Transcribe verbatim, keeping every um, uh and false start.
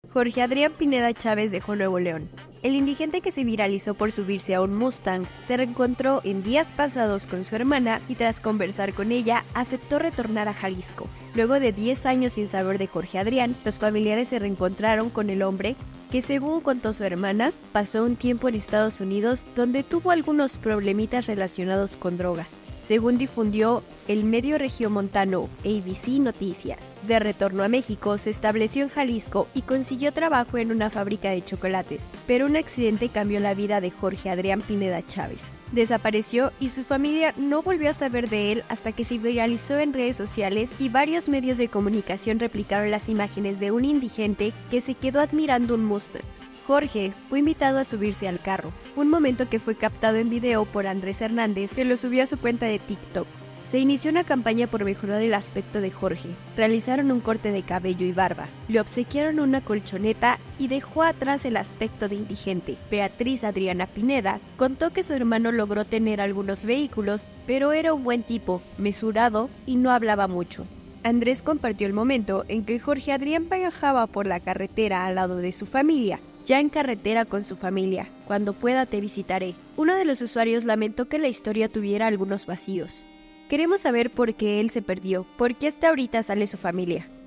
Jorge Adrián Pineda Chávez dejó Nuevo León. El indigente que se viralizó por subirse a un Mustang se reencontró en días pasados con su hermana y tras conversar con ella aceptó retornar a Jalisco. Luego de diez años sin saber de Jorge Adrián, los familiares se reencontraron con el hombre que, según contó su hermana, pasó un tiempo en Estados Unidos donde tuvo algunos problemitas relacionados con drogas, según difundió el medio regiomontano A B C Noticias. De retorno a México, se estableció en Jalisco y consiguió trabajo en una fábrica de chocolates, pero un accidente cambió la vida de Jorge Adrián Pineda Chávez. Desapareció y su familia no volvió a saber de él hasta que se viralizó en redes sociales y varios medios de comunicación replicaron las imágenes de un indigente que se quedó admirando un Mustang. Jorge fue invitado a subirse al carro, un momento que fue captado en video por Andrés Hernández, que lo subió a su cuenta de TikTok. Se inició una campaña por mejorar el aspecto de Jorge. Realizaron un corte de cabello y barba, le obsequiaron una colchoneta y dejó atrás el aspecto de indigente. Beatriz Adriana Pineda contó que su hermano logró tener algunos vehículos, pero era un buen tipo, mesurado y no hablaba mucho. Andrés compartió el momento en que Jorge Adrián viajaba por la carretera al lado de su familia, ya en carretera con su familia. Cuando pueda te visitaré. Uno de los usuarios lamentó que la historia tuviera algunos vacíos. Queremos saber por qué él se perdió, por qué hasta ahorita sale su familia.